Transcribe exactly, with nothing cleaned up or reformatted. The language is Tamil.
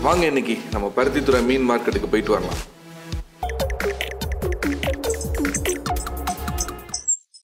வாங்க இன்னைக்கு நம்ம பருத்தித்துறை மீன் மார்க்கெட்டுக்கு போயிட்டு வரலாம்.